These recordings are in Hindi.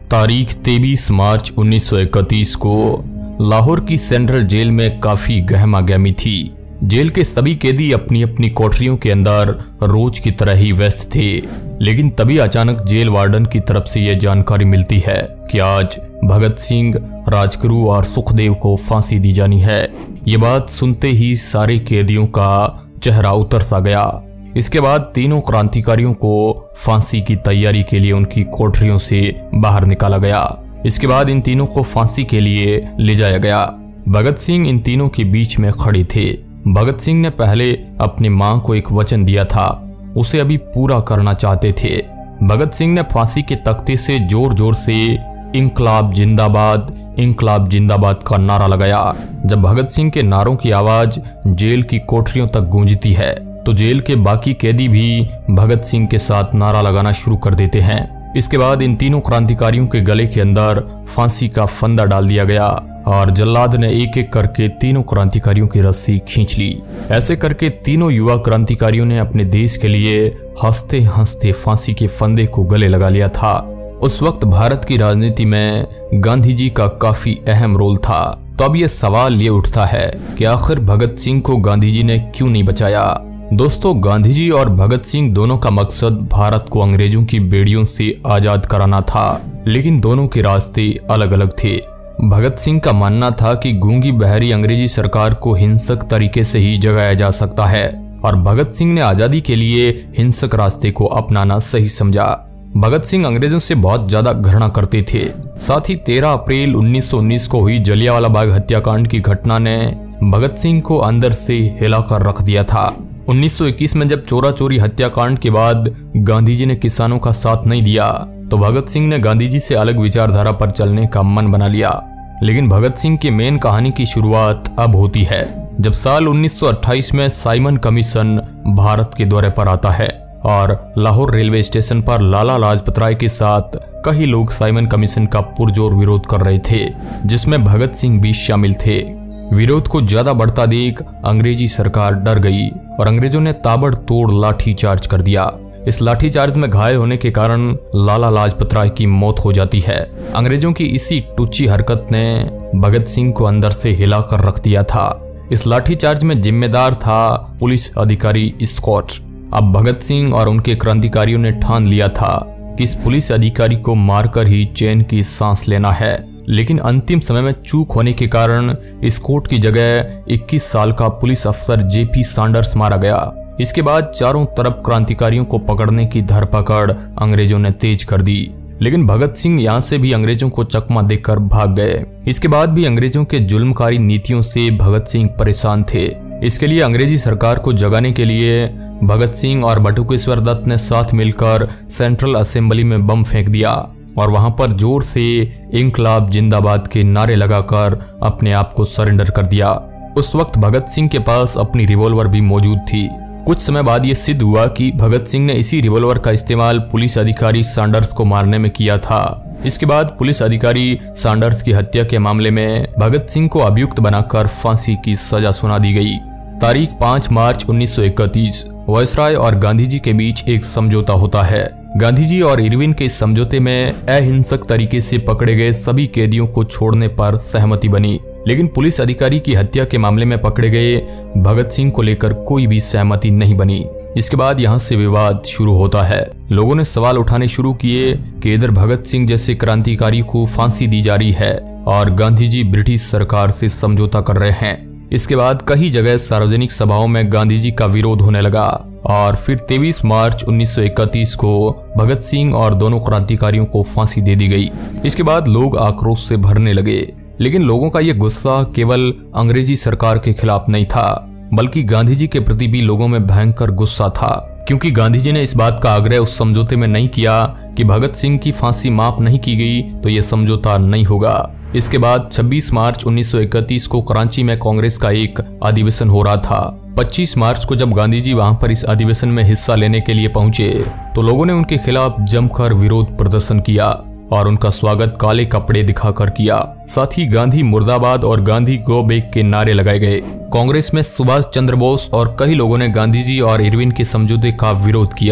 तारीख 23 मार्च 1931 को लाहौर की सेंट्रल जेल में काफी गहमा गहमी थी। जेल के सभी कैदी अपनी अपनी कोठरियों के अंदर रोज की तरह ही व्यस्त थे, लेकिन तभी अचानक जेल वार्डन की तरफ से यह जानकारी मिलती है कि आज भगत सिंह, राजगुरु और सुखदेव को फांसी दी जानी है। ये बात सुनते ही सारे कैदियों का चेहरा उतर सा गया। इसके बाद तीनों क्रांतिकारियों को फांसी की तैयारी के लिए उनकी कोठरियों से बाहर निकाला गया। इसके बाद इन तीनों को फांसी के लिए ले जाया गया। भगत सिंह इन तीनों के बीच में खड़े थे। भगत सिंह ने पहले अपनी मां को एक वचन दिया था, उसे अभी पूरा करना चाहते थे। भगत सिंह ने फांसी के तख्ते से जोर जोर से इंकलाब जिंदाबाद का नारा लगाया। जब भगत सिंह के नारों की आवाज जेल की कोठरियों तक गूंजती है तो जेल के बाकी कैदी भी भगत सिंह के साथ नारा लगाना शुरू कर देते हैं। इसके बाद इन तीनों क्रांतिकारियों के गले के अंदर फांसी का फंदा डाल दिया गया और जल्लाद ने एक एक करके तीनों क्रांतिकारियों की रस्सी खींच ली। ऐसे करके तीनों युवा क्रांतिकारियों ने अपने देश के लिए हंसते हंसते फांसी के फंदे को गले लगा लिया था। उस वक्त भारत की राजनीति में गांधी जी का काफी अहम रोल था। तो अब यह सवाल ये उठता है कि आखिर भगत सिंह को गांधी जी ने क्यों नहीं बचाया। दोस्तों, गांधी जी और भगत सिंह दोनों का मकसद भारत को अंग्रेजों की बेड़ियों से आजाद कराना था, लेकिन दोनों के रास्ते अलग अलग थे। भगत सिंह का मानना था कि गूंगी बहरी अंग्रेजी सरकार को हिंसक तरीके से ही जगाया जा सकता है और भगत सिंह ने आजादी के लिए हिंसक रास्ते को अपनाना सही समझा। भगत सिंह अंग्रेजों से बहुत ज्यादा घृणा करते थे। साथ ही 13 अप्रैल 1919 को हुई जलियांवाला बाग हत्याकांड की घटना ने भगत सिंह को अंदर से हिलाकर रख दिया था। 1921 में जब चोरा चोरी हत्याकांड के बाद गांधी जी ने किसानों का साथ नहीं दिया तो भगत सिंह ने गांधी जी से अलग विचारधारा पर चलने का मन बना लिया। लेकिन भगत सिंह की मेन कहानी की शुरुआत अब होती है जब साल 1928 में साइमन कमीशन भारत के दौरे पर आता है और लाहौर रेलवे स्टेशन पर लाला लाजपत राय के साथ कई लोग साइमन कमीशन का पुरजोर विरोध कर रहे थे, जिसमें भगत सिंह भी शामिल थे। विरोध को ज्यादा बढ़ता देख अंग्रेजी सरकार डर गई और अंग्रेजों ने ताबड़तोड़ लाठी चार्ज कर दिया। इस लाठी चार्ज में घायल होने के कारण लाला लाजपत राय की मौत हो जाती है। अंग्रेजों की इसी टुच्ची हरकत ने भगत सिंह को अंदर से हिलाकर रख दिया था। इस लाठी चार्ज में जिम्मेदार था पुलिस अधिकारी स्कॉट। अब भगत सिंह और उनके क्रांतिकारियों ने ठान लिया था कि इस पुलिस अधिकारी को मारकर ही चैन की सांस लेना है। लेकिन अंतिम समय में चूक होने के कारण स्कॉट की जगह 21 साल का पुलिस अफसर जेपी सैंडर्स मारा गया। इसके बाद चारों तरफ क्रांतिकारियों को पकड़ने की धरपकड़ अंग्रेजों ने तेज कर दी, लेकिन भगत सिंह यहाँ से भी अंग्रेजों को चकमा देकर भाग गए। इसके बाद भी अंग्रेजों के जुल्मकारी नीतियों से भगत सिंह परेशान थे। इसके लिए अंग्रेजी सरकार को जगाने के लिए भगत सिंह और बटुकेश्वर दत्त ने साथ मिलकर सेंट्रल असेंबली में बम फेंक दिया और वहां पर जोर से इंकलाब जिंदाबाद के नारे लगाकर अपने आप को सरेंडर कर दिया। उस वक्त भगत सिंह के पास अपनी रिवॉल्वर भी मौजूद थी। कुछ समय बाद ये सिद्ध हुआ कि भगत सिंह ने इसी रिवॉल्वर का इस्तेमाल पुलिस अधिकारी सैंडर्स को मारने में किया था। इसके बाद पुलिस अधिकारी सैंडर्स की हत्या के मामले में भगत सिंह को अभियुक्त बनाकर फांसी की सजा सुना दी गई। तारीख 5 मार्च 1931 वायसराय और गांधी जी के बीच एक समझौता होता है। गांधी जी और इरविन के इस समझौते में अहिंसक तरीके से पकड़े गए सभी कैदियों को छोड़ने पर सहमति बनी, लेकिन पुलिस अधिकारी की हत्या के मामले में पकड़े गए भगत सिंह को लेकर कोई भी सहमति नहीं बनी। इसके बाद यहाँ से विवाद शुरू होता है। लोगों ने सवाल उठाने शुरू किए कि इधर भगत सिंह जैसे क्रांतिकारी को फांसी दी जा रही है और गांधी जी ब्रिटिश सरकार से समझौता कर रहे हैं। इसके बाद कई जगह सार्वजनिक सभाओं में गांधी जी का विरोध होने लगा और फिर 23 मार्च 1931 को भगत सिंह और दोनों क्रांतिकारियों को फांसी दे दी गई। इसके बाद लोग आक्रोश से भरने लगे, लेकिन लोगों का यह गुस्सा केवल अंग्रेजी सरकार के खिलाफ नहीं था, बल्कि गांधी जी के प्रति भी लोगों में भयंकर गुस्सा था, क्योंकि गांधी जी ने इस बात का आग्रह उस समझौते में नहीं किया कि भगत सिंह की फांसी माफ नहीं की गई तो यह समझौता नहीं होगा। इसके बाद 26 मार्च 1931 को कराची में कांग्रेस का एक अधिवेशन हो रहा था। 25 मार्च को जब गांधी जी वहां पर इस अधिवेशन में हिस्सा लेने के लिए पहुंचे तो लोगों ने उनके खिलाफ जमकर विरोध प्रदर्शन किया और उनका स्वागत काले कपड़े दिखाकर किया। साथ ही गांधी मुर्दाबाद और गांधी गो बैक के नारे लगाए गए। कांग्रेस में सुभाष चंद्र बोस और कई लोगों ने गांधी जी और इरविन के समझौते का विरोध किया।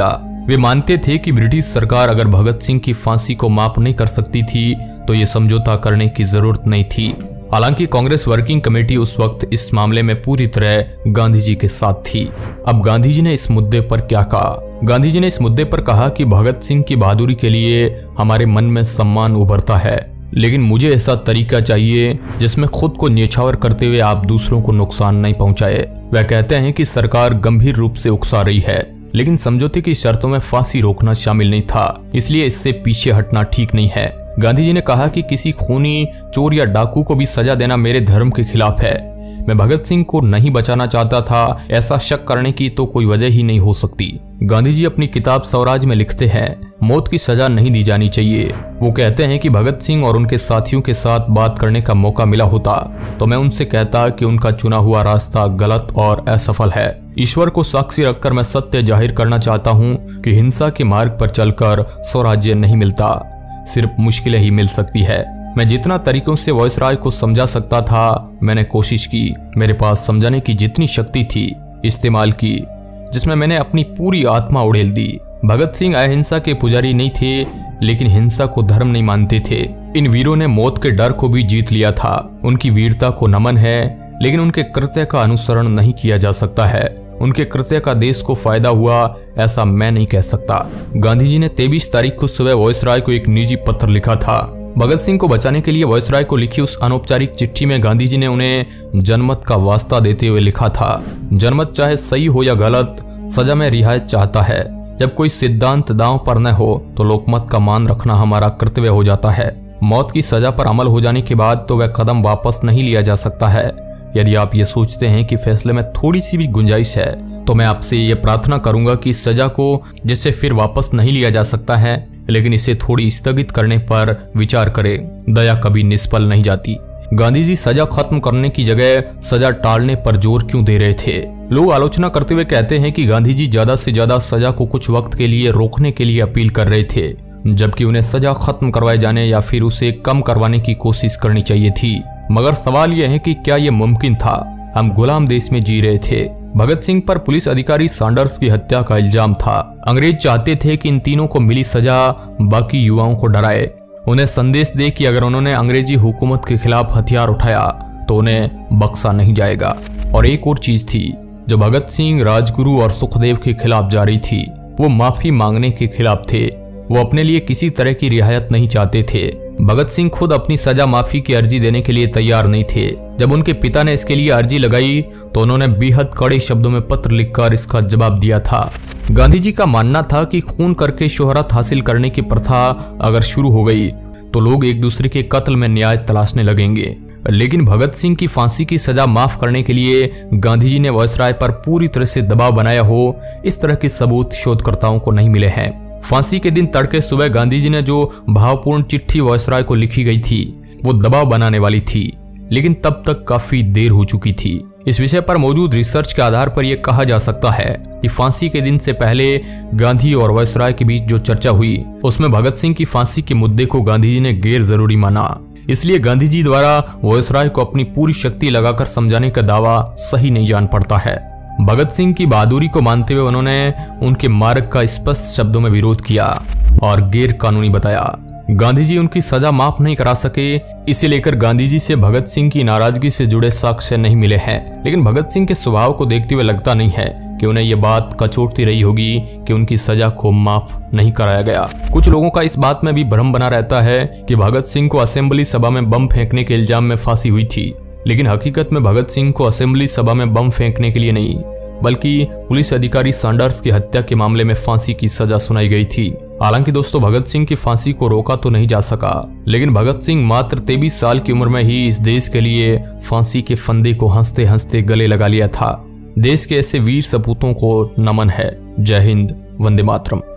वे मानते थे कि ब्रिटिश सरकार अगर भगत सिंह की फांसी को माफ नहीं कर सकती थी तो ये समझौता करने की जरूरत नहीं थी। हालांकि कांग्रेस वर्किंग कमेटी उस वक्त इस मामले में पूरी तरह गांधी जी के साथ थी। अब गांधी जी ने इस मुद्दे पर क्या कहा? गांधी जी ने इस मुद्दे पर कहा कि भगत सिंह की बहादुरी के लिए हमारे मन में सम्मान उभरता है, लेकिन मुझे ऐसा तरीका चाहिए जिसमें खुद को न्यौछावर करते हुए आप दूसरों को नुकसान नहीं पहुंचाए। वह कहते हैं कि सरकार गंभीर रूप से उकसा रही है, लेकिन समझौते की शर्तों में फांसी रोकना शामिल नहीं था, इसलिए इससे पीछे हटना ठीक नहीं है। गांधी जी ने कहा कि किसी खूनी, चोर या डाकू को भी सजा देना मेरे धर्म के खिलाफ है। मैं भगत सिंह को नहीं बचाना चाहता था, ऐसा शक करने की तो कोई वजह ही नहीं हो सकती। गांधी जी अपनी किताब स्वराज में लिखते हैं, मौत की सजा नहीं दी जानी चाहिए। वो कहते हैं कि भगत सिंह और उनके साथियों के साथ बात करने का मौका मिला होता तो मैं उनसे कहता कि उनका चुना हुआ रास्ता गलत और असफल है। ईश्वर को साक्षी रखकर मैं सत्य जाहिर करना चाहता हूँ कि हिंसा के मार्ग पर चलकर स्वराज्य नहीं मिलता, सिर्फ मुश्किलें ही मिल सकती है। मैं जितना तरीकों से वायसराय को समझा सकता था मैंने कोशिश की। मेरे पास समझाने की जितनी शक्ति थी इस्तेमाल की, जिसमें मैंने अपनी पूरी आत्मा उड़ेल दी। भगत सिंह अहिंसा के पुजारी नहीं थे, लेकिन हिंसा को धर्म नहीं मानते थे। इन वीरों ने मौत के डर को भी जीत लिया था। उनकी वीरता को नमन है, लेकिन उनके कृत्य का अनुसरण नहीं किया जा सकता है। उनके कृत्य का देश को फायदा हुआ ऐसा मैं नहीं कह सकता। गांधी जी ने 23 तारीख को सुबह वायसराय को एक निजी पत्र लिखा था। भगत सिंह को बचाने के लिए वायसराय को लिखी उस अनौपचारिक चिट्ठी में गांधी जी ने उन्हें जनमत का वास्ता देते हुए लिखा था, जनमत चाहे सही हो या गलत, सजा में रियायत चाहता है। जब कोई सिद्धांत दांव पर न हो तो लोकमत का मान रखना हमारा कर्तव्य हो जाता है। मौत की सजा पर अमल हो जाने के बाद तो वह कदम वापस नहीं लिया जा सकता है। यदि आप ये सोचते हैं कि फैसले में थोड़ी सी भी गुंजाइश है तो मैं आपसे ये प्रार्थना करूंगा कि इस सजा को, जिसे फिर वापस नहीं लिया जा सकता है, लेकिन इसे थोड़ी स्थगित करने पर विचार करें। दया कभी निष्फल नहीं जाती। गांधी जी सजा खत्म करने की जगह सजा टालने पर जोर क्यों दे रहे थे? लोग आलोचना करते हुए कहते हैं कि गांधी जी ज्यादा से ज्यादा सजा को कुछ वक्त के लिए रोकने के लिए अपील कर रहे थे, जबकि उन्हें सजा खत्म करवाए जाने या फिर उसे कम करवाने की कोशिश करनी चाहिए थी। मगर सवाल यह है कि क्या यह मुमकिन था? हम गुलाम देश में जी रहे थे। भगत सिंह पर पुलिस अधिकारी सैंडर्स की हत्या का इल्जाम था। अंग्रेज चाहते थे कि इन तीनों को मिली सजा बाकी युवाओं को डराए, उन्हें संदेश दे कि अगर उन्होंने अंग्रेजी हुकूमत के खिलाफ हथियार उठाया तो उन्हें बख्शा नहीं जाएगा। और एक और चीज थी जो भगत सिंह, राजगुरु और सुखदेव के खिलाफ जारी थी, वो माफी मांगने के खिलाफ थे। वो अपने लिए किसी तरह की रियायत नहीं चाहते थे। भगत सिंह खुद अपनी सजा माफी की अर्जी देने के लिए तैयार नहीं थे। जब उनके पिता ने इसके लिए अर्जी लगाई तो उन्होंने बेहद कड़े शब्दों में पत्र लिखकर इसका जवाब दिया था। गांधी जी का मानना था कि खून करके शोहरत हासिल करने की प्रथा अगर शुरू हो गई तो लोग एक दूसरे के कत्ल में न्याय तलाशने लगेंगे। लेकिन भगत सिंह की फांसी की सजा माफ करने के लिए गांधी जी ने वायसराय पर पूरी तरह से दबाव बनाया हो, इस तरह के सबूत शोधकर्ताओं को नहीं मिले हैं। फांसी के दिन तड़के सुबह गांधी जी ने जो भावपूर्ण चिट्ठी वायसराय को लिखी गई थी वो दबाव बनाने वाली थी, लेकिन तब तक काफी देर हो चुकी थी। इस विषय पर मौजूद रिसर्च के आधार पर यह कहा जा सकता है कि फांसी के दिन से पहले गांधी और वायसराय के बीच जो चर्चा हुई उसमें भगत सिंह की फांसी के मुद्दे को गांधी जी ने गैर जरूरी माना। इसलिए गांधी जी द्वारा वायसराय को अपनी पूरी शक्ति लगाकर समझाने का दावा सही नहीं जान पड़ता है। भगत सिंह की बहादुरी को मानते हुए उन्होंने उनके मार्ग का स्पष्ट शब्दों में विरोध किया और गैर कानूनी बताया। गांधी जी उनकी सजा माफ नहीं करा सके, इसे लेकर गांधी जी से भगत सिंह की नाराजगी से जुड़े साक्ष्य नहीं मिले हैं। लेकिन भगत सिंह के स्वभाव को देखते हुए लगता नहीं है कि उन्हें यह बात कचोटती रही होगी कि उनकी सजा को माफ नहीं कराया गया। कुछ लोगों का इस बात में भी भ्रम बना रहता है कि भगत सिंह को असेंबली सभा में बम फेंकने के इल्जाम में फांसी हुई थी, लेकिन हकीकत में भगत सिंह को असेंबली सभा में बम फेंकने के लिए नहीं बल्कि पुलिस अधिकारी सैंडर्स की हत्या के मामले में फांसी की सजा सुनाई गई थी। हालांकि दोस्तों, भगत सिंह की फांसी को रोका तो नहीं जा सका, लेकिन भगत सिंह मात्र 23 साल की उम्र में ही इस देश के लिए फांसी के फंदे को हंसते हंसते गले लगा लिया था। देश के ऐसे वीर सपूतों को नमन है। जय हिंद, वंदे मातरम।